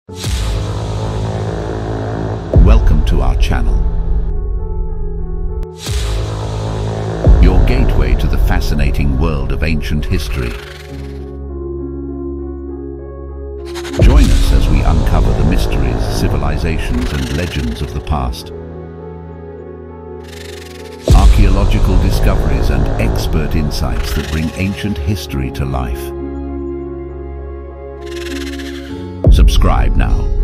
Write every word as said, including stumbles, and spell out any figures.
Welcome to our channel, your gateway to the fascinating world of ancient history. Join us as we uncover the mysteries, civilizations, and legends of the past. Archaeological discoveries and expert insights that bring ancient history to life. Subscribe now.